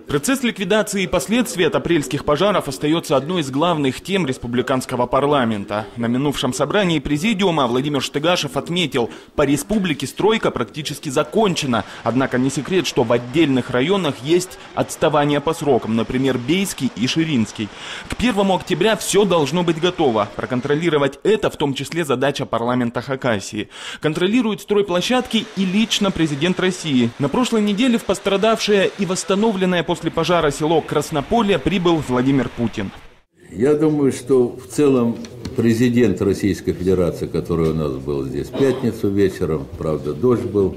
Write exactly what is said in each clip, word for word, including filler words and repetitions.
Процесс ликвидации и последствий от апрельских пожаров остается одной из главных тем республиканского парламента. На минувшем собрании президиума Владимир Штыгашев отметил, по республике стройка практически закончена. Однако не секрет, что в отдельных районах есть отставание по срокам, например, Бейский и Ширинский. К первому октября все должно быть готово. Проконтролировать это в том числе задача парламента Хакасии. Контролирует стройплощадки и лично президент России. На прошлой неделе в пострадавшее и восстановленное после После пожара село Краснополье прибыл Владимир Путин. Я думаю, что в целом президент Российской Федерации, который у нас был здесь в пятницу вечером, правда дождь был,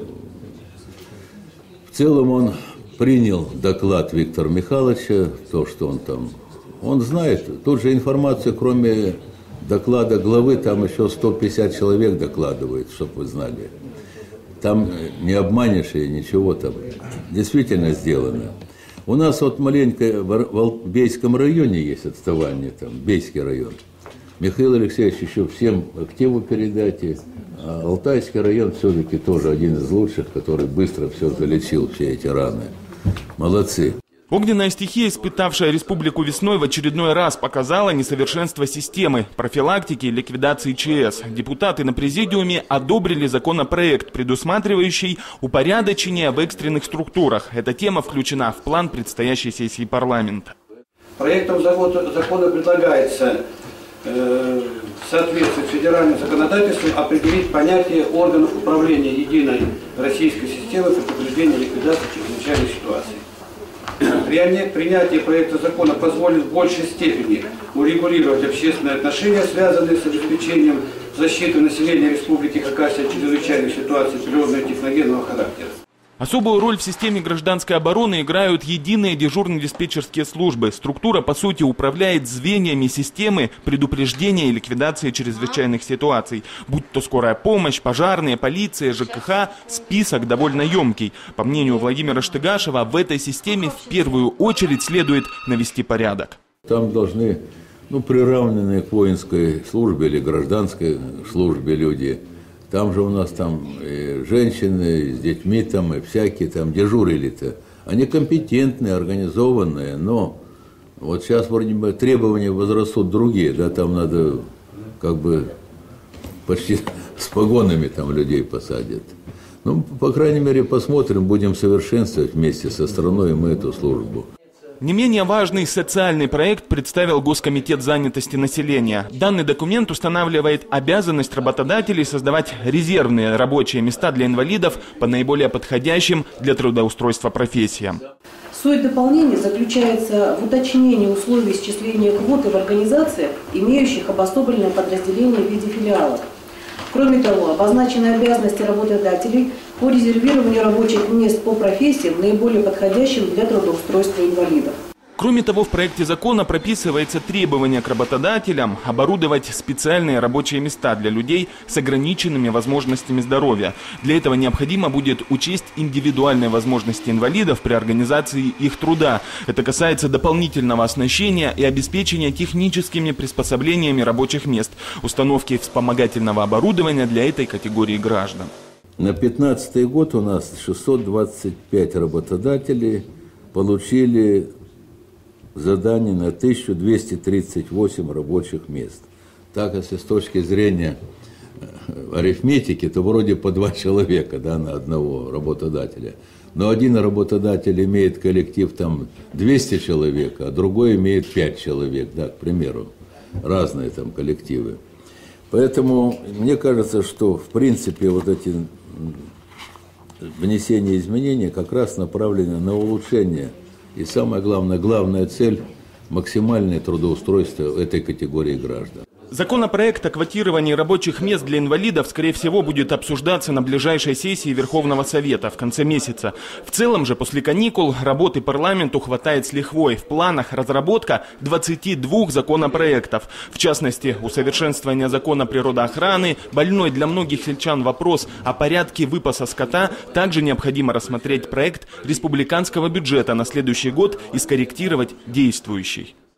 в целом он принял доклад Виктора Михайловича, то, что он там, он знает, тут же информацию, кроме доклада главы, там еще сто пятьдесят человек докладывают, чтобы вы знали. Там не обманешь и ничего там действительно сделано. У нас вот маленько в Бейском районе есть отставание, там, Бейский район. Михаил Алексеевич еще всем активу передайте. А Алтайский район все-таки тоже один из лучших, который быстро все залечил, все эти раны. Молодцы. Огненная стихия, испытавшая республику весной, в очередной раз показала несовершенство системы профилактики и ликвидации ЧС. Депутаты на президиуме одобрили законопроект, предусматривающий упорядочение в экстренных структурах. Эта тема включена в план предстоящей сессии парламента. Проектом закона предлагается э, в соответствии с федеральным законодательством определить понятие органов управления единой российской системы предупреждения и ликвидации чрезвычайных ситуаций. Принятие проекта закона позволит в большей степени урегулировать общественные отношения, связанные с обеспечением защиты населения Республики Хакасия от чрезвычайных ситуаций природного и техногенного характера. Особую роль в системе гражданской обороны играют единые дежурно-диспетчерские службы. Структура, по сути, управляет звеньями системы предупреждения и ликвидации чрезвычайных ситуаций. Будь то скорая помощь, пожарные, полиция, ЖКХ, список довольно емкий. По мнению Владимира Штыгашева, в этой системе в первую очередь следует навести порядок. Там должны, ну, приравненные к воинской службе или гражданской службе люди. Там же у нас там и женщины с детьми там и всякие там дежурили-то. Они компетентные, организованные, но вот сейчас вроде бы требования возрастут другие, да, там надо как бы почти с погонами там людей посадят. Ну, по крайней мере, посмотрим, будем совершенствовать вместе со страной мы эту службу. Не менее важный социальный проект представил Госкомитет занятости населения. Данный документ устанавливает обязанность работодателей создавать резервные рабочие места для инвалидов по наиболее подходящим для трудоустройства профессиям. Суть дополнения заключается в уточнении условий исчисления квоты в организациях, имеющих обособленное подразделение в виде филиалов. Кроме того, обозначены обязанности работодателей по резервированию рабочих мест по профессиям, наиболее подходящим для трудоустройства инвалидов. Кроме того, в проекте закона прописывается требование к работодателям оборудовать специальные рабочие места для людей с ограниченными возможностями здоровья. Для этого необходимо будет учесть индивидуальные возможности инвалидов при организации их труда. Это касается дополнительного оснащения и обеспечения техническими приспособлениями рабочих мест, установки вспомогательного оборудования для этой категории граждан. На две тысячи пятнадцатый год у нас шестьсот двадцать пять работодателей получили задание на тысячу двести тридцать восемь рабочих мест. Так, если с точки зрения арифметики, то вроде по два человека, да, на одного работодателя. Но один работодатель имеет коллектив там двести человек, а другой имеет пять человек, да, к примеру. Разные там коллективы. Поэтому мне кажется, что в принципе вот эти внесения изменений как раз направлены на улучшение. И самое главное, главная цель – максимальное трудоустройство этой категории граждан. Законопроект о квотировании рабочих мест для инвалидов, скорее всего, будет обсуждаться на ближайшей сессии Верховного Совета в конце месяца. В целом же, после каникул, работы парламенту хватает с лихвой. В планах разработка двадцати двух законопроектов. В частности, усовершенствование закона природоохраны, больной для многих сельчан вопрос о порядке выпаса скота. Также необходимо рассмотреть проект республиканского бюджета на следующий год и скорректировать действующий.